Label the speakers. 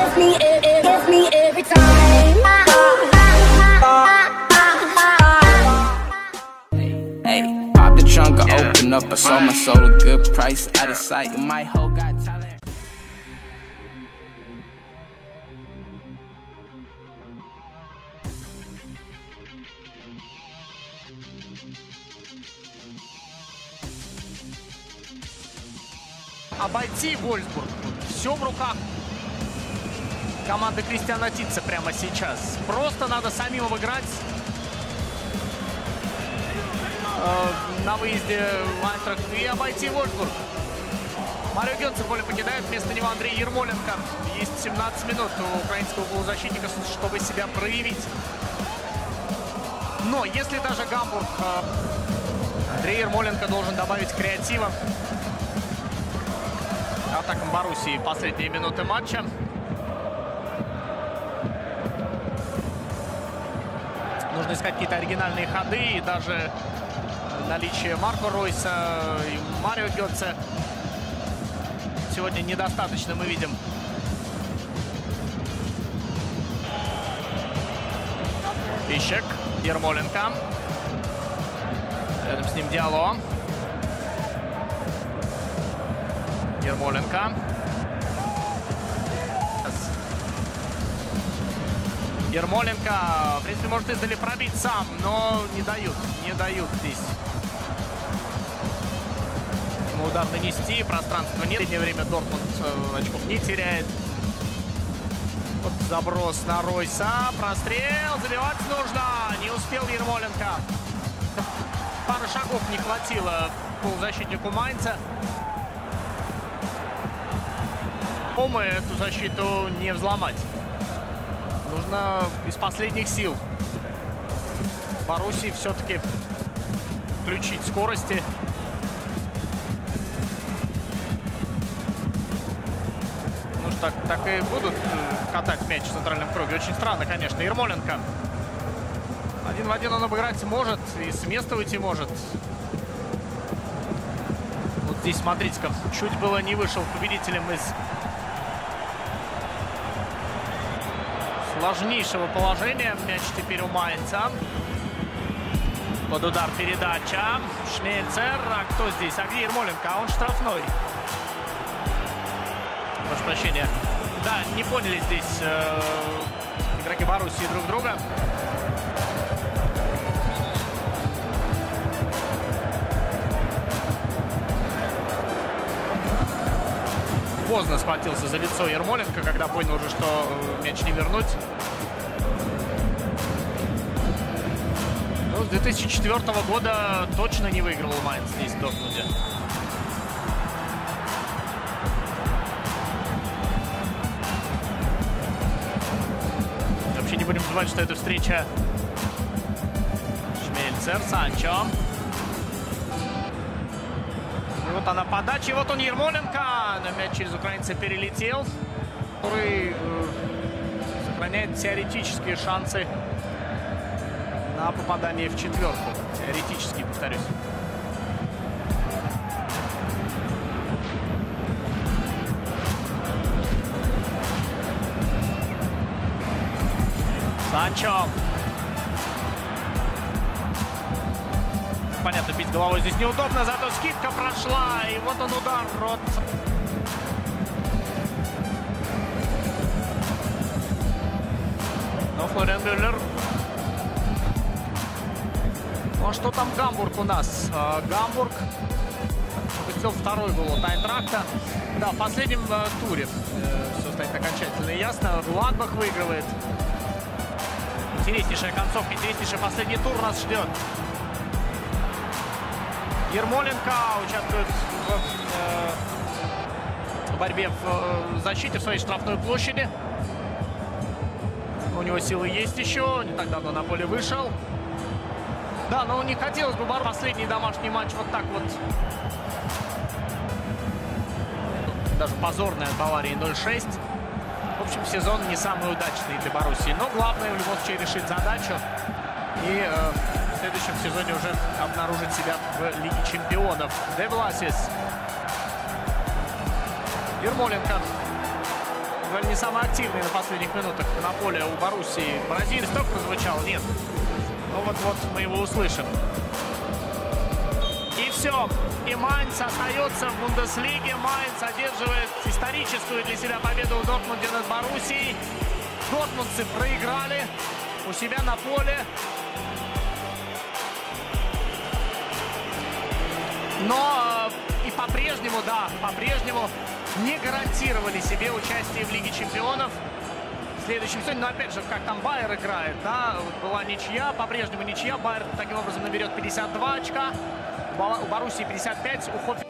Speaker 1: gives me every time.
Speaker 2: Hey, pop the trunk, I open up, I sold my soul a good price, out of sight. My hoe got talent.
Speaker 3: Обойти Вольсбург. Все в руках команды Кристиана Титца прямо сейчас. Просто надо самим обыграть на выезде в Айнтрахт и обойти Вольсбург. Марио Гетце поле покидает, вместо него Андрей Ермоленко. Есть 17 минут у украинского полузащитника, чтобы себя проявить. Но если даже Гамбург, Андрей Ермоленко должен добавить креатива атакам Боруссии последние минуты матча. Нужно искать какие-то оригинальные ходы, и даже наличие Марко Ройса и Марио Гетце сегодня недостаточно, мы видим. Пищек, Ермоленко. Рядом с ним Диало. Ермоленко. Ермоленко, в принципе, может издали пробить сам, но не дают здесь. Ему удар нанести, пространства нет. В последнее время Дортмунд очков не теряет. Вот заброс на Ройса, прострел, забивать нужно. Не успел Ермоленко. Пары шагов не хватило полузащитнику Майнца. Эту защиту не взломать. Нужно из последних сил Боруссии все-таки включить скорости. Ну что, так и будут катать мяч в центральном круге. Очень странно, конечно. Ермоленко. Один в один он обыграть может, и с места уйти может. Вот здесь, смотрите-ка, чуть было не вышел победителем из сложнейшего положения. Мяч теперь у Майнца. Под удар передача. Шмельцер. А кто здесь? А где Ермоленко? А он штрафной. Прошу прощения. Да, не поняли здесь игроки Боруссии друг друга. Поздно схватился за лицо Ермоленко, когда понял уже, что мяч не вернуть. Ну, с 2004 года точно не выиграл Майнц здесь, в Дортмунде. Вообще не будем забывать, что это встреча Шмельцер, Санчо. И вот она подача, и вот он Ермоленко. Но мяч через украинца перелетел, который сохраняет теоретические шансы на попадание в четверку. Теоретически, повторюсь. Санчо. Понятно, бить головой здесь неудобно, зато скидка прошла. И вот он удар от... Но Флориан Мюллер. Ну а что там Гамбург у нас? Гамбург пропустил второй гол от Айнтрахта. Да, в последнем туре все станет окончательно ясно. Гладбах выигрывает. Интереснейшая концовка, интереснейший последний тур нас ждет. Ермоленко участвует в борьбе в защите в своей штрафной площади. У него силы есть еще. Не так давно на поле вышел. Да, но не хотелось бы бороться. Последний домашний матч вот так вот. Даже позорный от Баварии 0-6. В общем, сезон не самый удачный для Боруссии. Но главное в любом случае решить задачу. И в следующем сезоне уже обнаружить себя в Лиге чемпионов. Де Бласис. Ермоленко. Наверное, не самый активный на последних минутах на поле у Боруссии. Бразилия столько прозвучал? Нет. Ну вот-вот мы его услышим. И все. И Майнц остается в Бундеслиге. Майнц одерживает историческую для себя победу в Дортмунде над Боруссией. Дортмундцы проиграли у себя на поле. Но и по-прежнему, да, по-прежнему не гарантировали себе участие в Лиге Чемпионов. В следующем сезоне, но опять же, как там Байер играет, да, была ничья, по-прежнему ничья. Байер таким образом наберет 52 очка, у Боруссии 55, у Хофенхайма